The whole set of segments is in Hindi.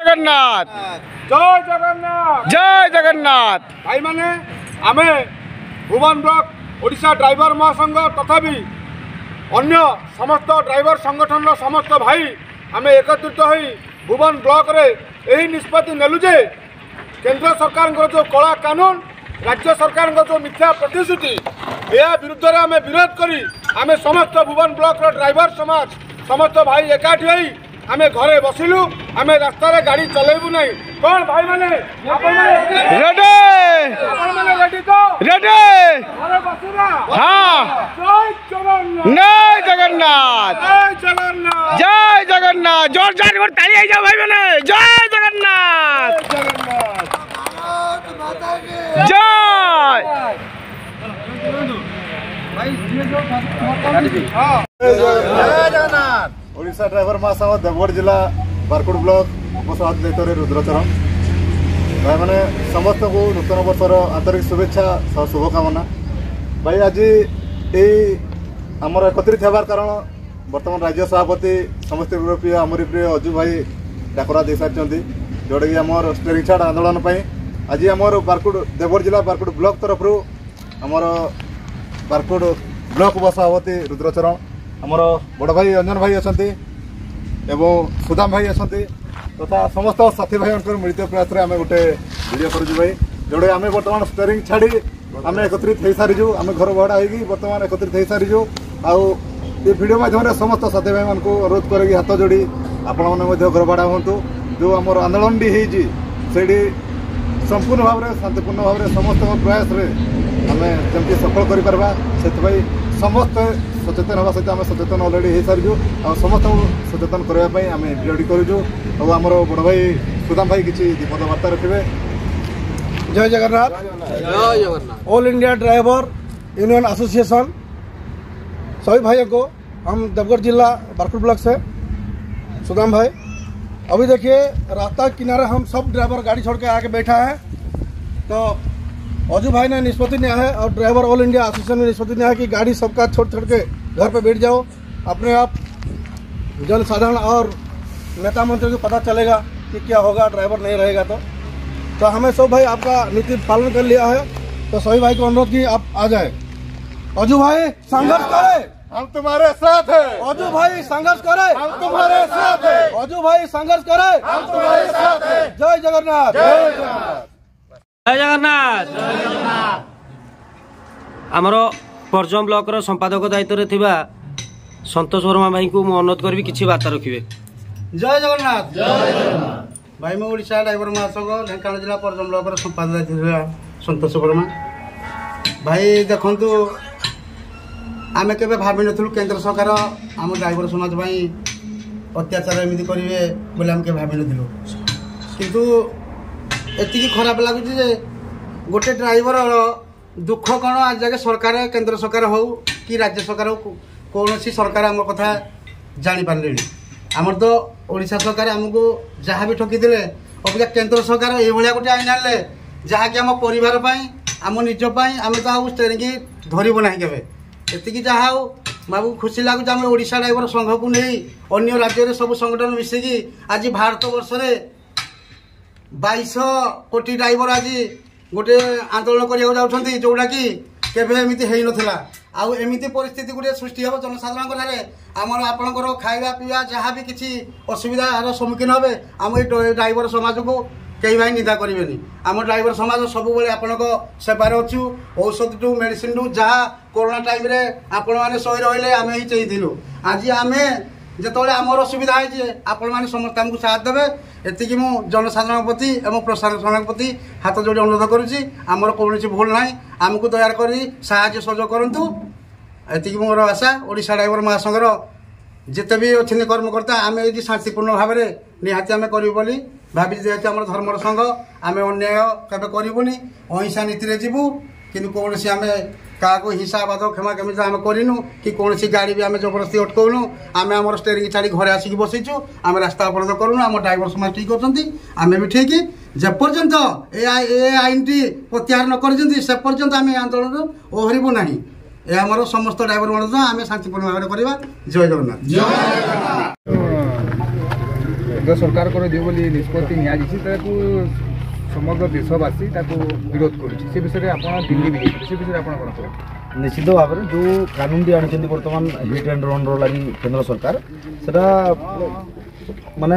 जगन्नाथ जय जगन्नाथ जय जगन्नाथ भाई माने आमे भुवन ब्लॉक ओडिशा ड्राइवर महासंघ तथा अन्य समस्त ड्राइवर संगठन समस्त भाई आमे एकत्रित होई भुवन ब्लॉक रे यही निष्पत्ति नेलु जे केंद्र सरकार जो कला कानून राज्य सरकार जो मिथ्या प्रतिश्रुति या विरुद्ध में आमे विरोध करी आमे समस्त भुवन ब्लॉक रो ड्राइवर समाज समस्त भाई एकाठी होई आमे घरे बसिलु आमे रास्ता रे गाड़ी चलेबु नहीं कौन भाई माने रेडी रेडी तो रेडी घरे बसिरा हाँ जय जगन्नाथ जय जगन्नाथ जय जगन्नाथ जय जगन्नाथ जोर जोर कर ताली आई जाओ भाई बहने जय जगन्नाथ जय जगन्नाथ ओडिशा ड्राइवर महासंघ देवगढ़ जिला बारकोट ब्लॉक उपसभापति रुद्रचरण भाई मैंने समस्त को नूतन वर्षर आंतरिक शुभेच्छा और शुभकामना भाई आज आमर एकत्रित होबार कारण बर्तमान राज्य सभापति समस्त प्रिय आमरी प्रिय अजु भाई डाकरा दे सारी जोटा कि आमर स्टेरिंग छाड़ आंदोलन आज आमर बारकोट देवगढ़ जिला बारकोट ब्लॉक तरफ आमर बारकोट ब्लॉक उपसभापति रुद्रचरण आमर बड़ भाई अंजन भाई अच्छा एवं सुदाम भाई अच्छा तथा समस्त साथी भाई मिलित प्रयास में आम गोटे वीडियो करूँ भाई जोड़े आम बर्तमान स्टेरिंग छाड़ी आम एकत्रित हो सारीजु आम घर भड़ा हो बर्तमान एकत्रित हो सारीजु आउ ये वीडियो माध्यम समस्त साथी भाई मान अनुरोध करें हाथ जोड़ी आपण मैंने घर भड़ा हूँ जो आम आंदोलन से संपूर्ण भाव में शांतिपूर्ण भाव में समस्त प्रयास आम जमी सफल कर समस्त सचेतन होगा सहित आम सचेतन अलरेडी हो सारी और समस्त सचेतन करने आम रेडी करूँ और आम बड़ भाई सुदाम भाई किसी दीपद वार्ता रखिए। जय जगन्नाथ जय Jagannath all India driver union association सभी भाइयों को हम देवगढ़ जिला बारकोट ब्लॉक से सुदाम भाई अभी देखिए रास्ता किनारे हम सब ड्राइवर गाड़ी छोड़ के आके बैठा है तो अजू भाई ने निष्पत्ति लिया है और ड्राइवर ऑल इंडिया एसोसिएशन ने निष्पत्ति लिया है कि गाड़ी सबका छोड़ छोड़ के घर पे बैठ जाओ अपने आप जनसाधारण और नेता मंत्री को पता चलेगा कि क्या होगा ड्राइवर नहीं रहेगा तो हमें सब भाई आपका नीति पालन कर लिया है तो सभी भाई को अनुरोध की आप आ जाए अजू भाई संघर्ष करे हम तुम्हारे साथ हैं अजू भाई संघर्ष करे हम तुम्हारे साथ हैं अजू भाई संघर्ष करे हम तुम्हारे साथ हैं जय जगन्नाथ जय जगन्नाथ जय जगन्नाथ आमर परजम ब्लॉक रो संपादक दायित्व रे थिबा संतोष वर्मा भाई को मु अनुरोध करबी किछि बात रखिबे। जय जगन्नाथ जय जगन्नाथ भाई मैं ओडिशा ड्राइवर महासंघ ढेंकानाल जिला परजम ब्लॉक रो संपादक दायित्व संतोष वर्मा भाई देखंतु आमे केबे भाबी नथुलु केंद्र सरकार आम ड्राइवर समाज भाई अत्याचार एमिति करिवे बोले हम के भाबी नथुलु किंतु एति खराब लगुच गोटे ड्राइवर दुख कौन आज जगह सरकार केंद्र सरकार हो कि राज्य सरकार हो कौन सी सरकार आम कथा जानी पारे आमर तो ओडिशा सरकार आमको जहाँ भी ठकी दे अबिका केंद्र सरकार ये गोटे आईन आने जहाँकि आम परिवार आम निजपाई आम तो आउ स्टेरिंग धरबू ना के एति जहाँ हो बाबू खुशी लगुच आम ओडिशा ड्राइवर संघ को नहीं अन्य राज्य सब संगठन मिसिकी आज भारत वर्ष में 2200 कोटी ड्राइवर आज गोटे आंदोलन करने जोटा कि केवे एमती हो नाला आमती परिस्थिति गोटे सृष्टि हम जनसाधारण आमर आपंकर खाଇବା पीवा जहाँ भी किसी असुविधार सम्मुखीन हे आम ड्राइवर समाज को कई भाई निंदा करेंगे आम ड्राइवर समाज सब आपण सेवार अच्छु औषध टू मेडिसिन टू जहाँ कोरोना टाइम रे आपण मैंने सही रही आम ही चाहिए आज आम जिते आमर असुविधा है आपण मैंने समस्त आमको साथ देवे एति मु जनसाधारण प्रति एवं प्रशासन प्रति हाथ जोड़ी अनुरोध करुच्ची आमर कौन भूल ना आमको दया कर सहयोग करूँ एति मोर आशा ओडिशा ड्राइवर महासंघर जिते भी अच्छे कर्मकर्ता आम ये शांतिपूर्ण भाव में निहाती आम करूँ भावी जेहेतु आम धर्मर संघ आम अन्याय केवे करूनी अहिंसा नीति जीवु कि कौन आम क्या हिंसावाद क्षमा केमी आम करूँ कि कौन गाड़ी भी आम जबरदस्ती अटकाऊनु आम आम स्टेरिंग छाड़ी घरे आसिक बसीचु आम रास्ता अवरोध करूँ आम ड्राइवर समाज ठीक अच्छी आम भी ठीक जेपर्यंत ए आईन टी प्रत्याहार न कर पर्यंत आम आंदोलन ओहरबू ना ये आम समस्त ड्राइवर मान आम शांतिपूर्ण भाव में करवा। जय जगन्नाथ। केंद्र सरकार को दियो बोली निष्पत्ति निया जिछि ताकू समग्र देशवासी ताकू विरोध करूछि से विषय आपण दिल्ली भी से विषय आपण कोन कहबो निश्चित भाव में जो कानून टी आनी बर्तमान हिट एंड रन लगी केंद्र सरकार सेटा माने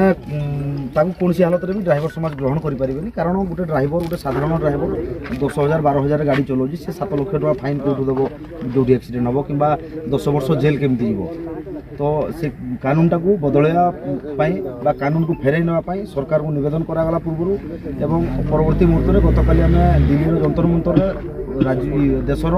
कौन हालत में भी ड्राइवर समाज ग्रहण करें कारण गोटे ड्राइवर गोटे साधारण ड्राइवर 10,000 12,000 गाड़ी चलाऊँ से 7 लाख टका फाइन कौटू देव जो एक्सीडेंट हम कि 10 वर्ष जेल केमती जीव तो से कानून टाक बदलवा कानून को फेरई नापी सरकार को निवेदन करागला पूर्व एवं परवर्ती मुहूर्त में गतकाली आम दिल्ली जंतर मंतर देशर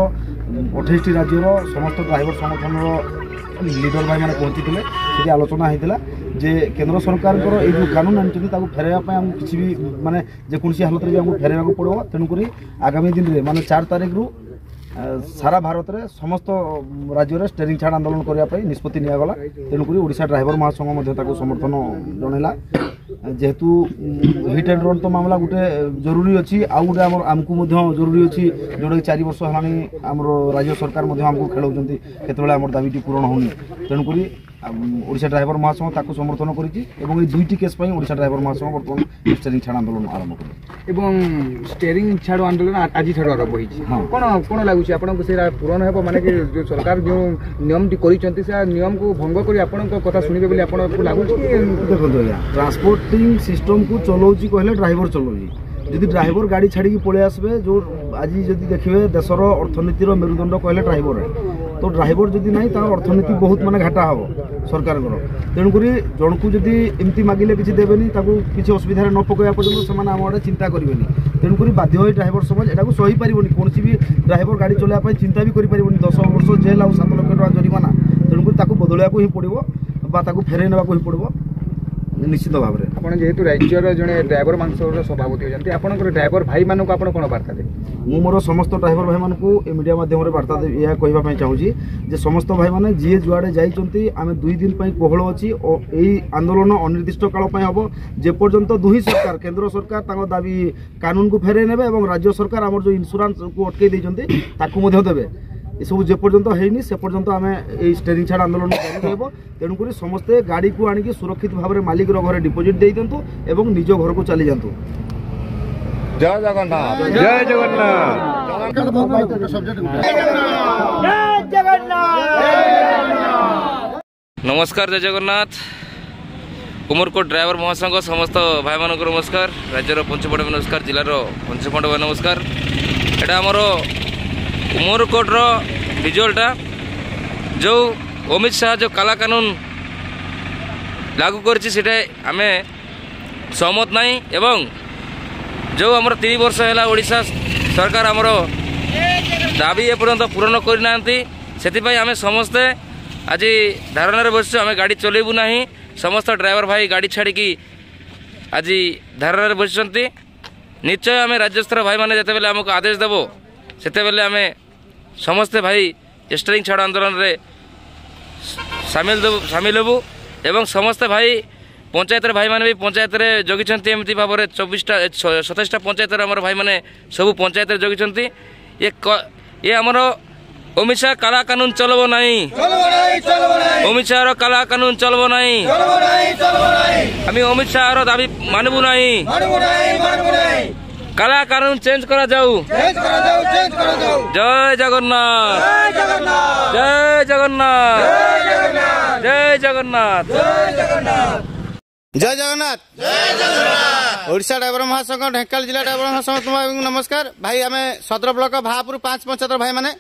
28 राज्यर समस्त ड्राइवर संगठन लीडर भाई मैंने पहुंची थे आलोचना होता जे केंद्र सरकार जो कानून आनी फेरवाई आमको किसी भी माने जेकोसी हालत में आमको फेरवाक पड़ो तेणुक आगामी दिन में माने 4 तारिख रु सारा भारत में समस्त राज्य स्टेरिंग छाड़ आंदोलन करने निष्पत्ति निगला तेणुक ओडिशा ड्राइवर महासंघ समर्थन जनइला जेहेतु हिट एंड रन तो मामला गोटे जरूरी अच्छी आउ गोटे आमको जरूरी अच्छी जोटा कि 4 वर्ष है आम राज्य सरकार आमको खेलाऊँच केतबेले आम दाबीटी पूरण होनी तेणुक ओडिशा ड्राइवर महासंघ ताको समर्थन करिछि एवं 2टी केस पई ओडिशा ड्राइवर महासंघ बर्तमान स्टेरिंग छाड़ आंदोलन आरंभ करिछि एवं स्टेरिंग छाड़ आंदोलन आज छाड़ आरंभ होइछि कोन कोन लागुछि आपन से पूरण हेबो माने कि जो सरकार जो नियम टी करिसंती से नियम को भंग करी आपन को कथा सुनिबे बोली आपन को लागुछि देखो ट्रांसपोर्टिंग सिस्टम को चलाउछि कहले ड्राइवर चलाउछि जदि ड्राइवर गाड़ी छाड़ी पळे आसबे जो आज जदि देखिबे देशर अर्थनीतिर मेरुदंड कहले ड्राइवर है तो ड्राइवर जदि नहीं तार अर्थनीति बहुत माने घाटा हम सरकार तेणुक जन को जदि एमती मागिले किसी देवेनि किसी असुविधा न पकड़ा पर्यटन से आम आड़े चिंता करेंगे तेणुक बाध्य ड्राइवर समाज यहाँ सही पार कौन भी ड्राइवर गाड़ी चलाइए चिंता भी करें 10 वर्ष जेल और 7 लाख टका जरिमाना तेणुक बदलवाक ही पड़ो फेरई नाक ही पड़ो निश्चित भाव में आप जेहेतु राज्यर जड़े ड्राइवर महासंघ सभापति होती आप ड्राइवर भाई मानक कौन बार्ता दे मु मोर समस्त ड्राइवर भाई मानक मीडिया माध्यम बार्ता यह कहवाई चाहूँगी जे समस्त भाई मैंने जी जुआड़े जाइए आम 2 दिन कोहल अच्छी और यही आंदोलन अनिर्दिष्ट काल हम जेपर्यंत दुही सरकार केंद्र सरकार दाबी कानून को फेरई ने राज्य सरकार आम जो इंश्योरेंस को अटकई देते देवे ये सब जेपर्यंत है से पर्यंत आम स्टेरिंग छाड़ आंदोलन जारी तेणुक समस्ते गाड़ी को आनिक सुरक्षित भाव में मालिक घर डिपोजिट दे दिंतु एवं निज घर को चली जातु जय जगन्नाथ जय जगन्नाथ नमस्कार जय जगन्नाथ उमरकोट ड्राइवर महासंघ समस्त भाई मान नमस्कार राज्यर पंचपट नमस्कार जिलार पंचपट नमस्कार एटा आमर उमरकोट रिजल्टा जो अमित शाह जो काला कानून लागू करते आम सहमत नहीं एवं जो आमर 3 वर्ष है ओडिशा सरकार आमर दाबी एपर्यंत पूरण करना से आम समस्ते आज धारणा बस आम गाड़ी चलैबू ना समस्त ड्राइवर भाई गाड़ी छाड़ी आज धारणा बसती निश्चय आम राज्यस्तर भाई मैंने जिते बेले आमको आदेश देव सेते बेले आम समस्ते भाई स्टेरिंग छाड़ आंदोलन रे सामिल हेबू एवं समस्ते भाई पंचायत भाई मैंने भी पंचायत जगिंट एमती भाव में 27टा पंचायत भाई मैंने सब पंचायत जगिंट ये आमर अमित शाह काला कानून चलबो नहीं अमित शाह काला कानून चलबो नहीं आम अमित शाह दाबी मानबू नहीं काला कानून चेंज करा जाऊ जय जगन्नाथ जय जगन्नाथ जय जगन्नाथ जय जगन्नाथ ओडिशा ड्राइवर महासंघ ढेंकाल जिला ड्राइवर महासंघ तुम्हारा नमस्कार भाई आम सदर ब्लॉक भापुर 5 पंचायत भाई मैंने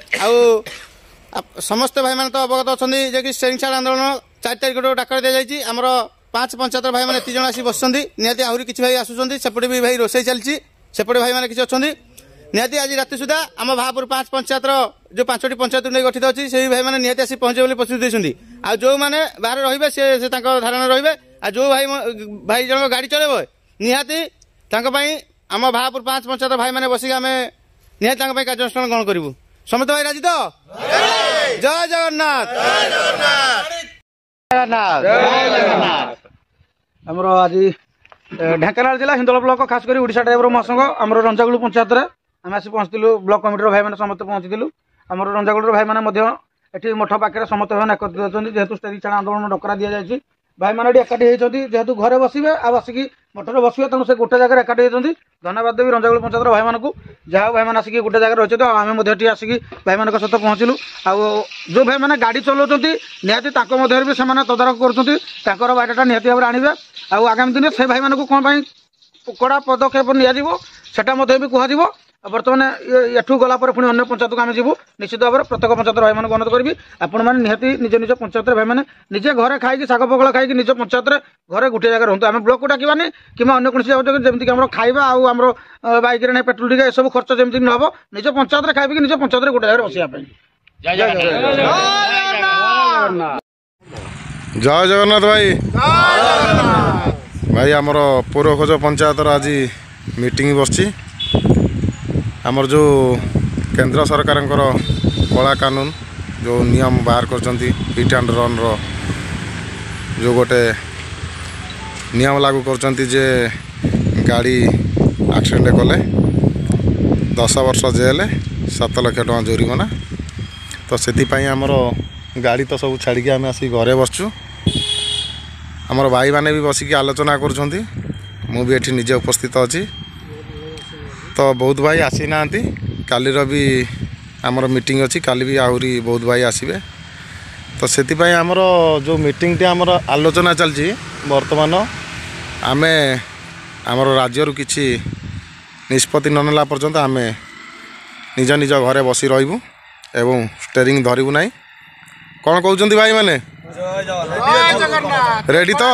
समस्त भाई मैंने तो अवगत अच्छा जे स्टेरिंग छाड़ आंदोलन 4 तारिख डाकर दी जाइए आमर 5 पंचायत भाई मैंने 3 जन आसी बस निहाती आहरी किसी भाई आसुच्च सेपटे भी भाई रोसे चलती सेपटे भाई मैंने किसी अच्छा निहाती आज राति सुधा आम भापुर 5 पंचायत जो 5टी पंचायत नहीं गठित अच्छी से भाई मैंने निहाती आसी पहुंचे बोली प्रतिश्रुति देते जो मैंने बाहर रे से धारणा रे आ जो भाई जन गाड़ी चलेब निहाती आम भापुर 5 पंचायत भाई मैंने बसिक आम निहाती कार्यानुष्ठान ग्रहण करूँ समस्त भाई राजी तो जय जगन्नाथ आमर आज ढेंकानाल जिला हिंदोल ब्लॉक खास कर ओडिशा ड्राइवर महासंघ आमर रंजागुड़ पंचायत आम आसी पहुंचलु ब्लॉक कमिटर भाई मैंने समस्त पहुंचीलु आमर रंजागुड़ भाई मैंने मठ पाखे समस्त भाई एकत्रित होती जेहेतु स्टेरिंग छाड़ आंदोलन डकरा दि जाए भाई मैंने एकाठी होती जेहेतु घरे बसवे आ बसिकी मठर बसवे तेणु से गोटे जगह एकाठी होती धन्यवाद देवी रंजागुल पंचायत भाई मानक जहाँ भाई मैंने आसिक गोटे जगह रही आम आसिक भाई मान सहित पहुँचलु जो भाई मैंने गाड़ी चलाऊँ निहती भी से तदारख कर बायोडाटा निहती भाव में आणवे आगामी दिन से भाई मानक कौन कड़ा पदक्षेप निटा भी कह बर्तमान एठू गला पुणी अन्य पंचायत को आम जीवु निश्चित भाव में प्रत्येक पंचायत भाई मानक अनुरोध करी आपण मैंने निहती निज निज पंचायत भाई मैंने निजे घरे खाई शाग पखला खाई निज पंचायत घरे गोटे जगह रहतु आम ब्लॉक को डाकवानी कि अन्य कौन जमीक आम खाଇବା आम बैक ना पेट्रोल टी सब खर्च जमी न हो निज पंचायत खाई निज पंचायत गोटे जगह बसवाई जय जगन्नाथ भाई भाई आमर पौरखोज पंचायत आज मीटिंग बसची आमर जो केंद्र सरकार कला कानून जो नियम बाहर कर हिट एंड रन रो जो गोटे नियम लागू कर गाड़ी एक्सीडेंट कले 10 वर्ष जेल 7 लाख टका जोरिमाना तो से आमर गाड़ी तो सब छाड़ी आम आसिक घरे बसचु आमर भाई माने भी बसिक आलोचना कर भी एठी निजे उपस्थित अच्छी तो बहुत भाई आसी ना कालीर भी आमर मीटिंग अच्छी काली भी आहरी बहुत भाई आसबे तो से आमर जो मीटिंग आमर आलोचना चलती बर्तमान आमे आमर राज्य किसी निष्पत्ति न नेला पर्यंत आमे निज निज घरे बसी रहिबु एवं स्टेरिंग धरिबु नाही कौन कहते भाई मैंने रेडी तो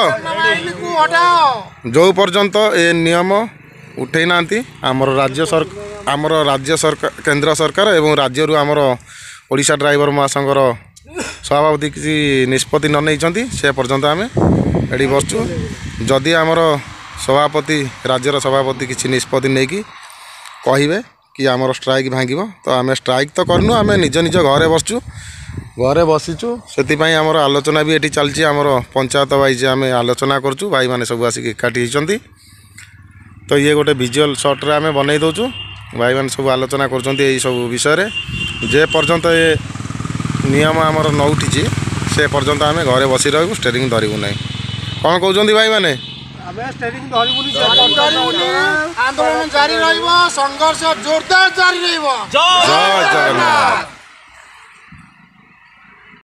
जो पर्यंत ए नियम उठे ना आमर राज्य सरकार केंद्र सरकार एवं राज्य आमर ओडिशा ड्राइवर महासंघर सभापति किसी निष्पत्ति न नहीं से पर्यंत आम एटी बसचु जदि आमर सभापति राज्यर सभापति किसी निष्पत्ति नहीं कि कहे कि आमर स्ट्राइक भांग तो आम स्ट्राइक तो करनु आम निज निज घरे बसचु घरे बसीचु से आमर आलोचना भी ये चलती आमर पंचायत वाइज आम आलोचना करचु भाई माने सब आसिक एकाठी होती तो ये गोटे विजुअल शॉट रे आम बनई दौचु भाई मैंने सब आलोचना कर सब विषय जे पर्यंत ये नियम आमर न उठी से पर्यंत आम घरे बसी रहू स्टेरिंग धरबू ना कौन कहते भाई मैंने आंदोलन जारी रहिबो संघर्ष जोरदार जारी रहिबो जय जगन्नाथ।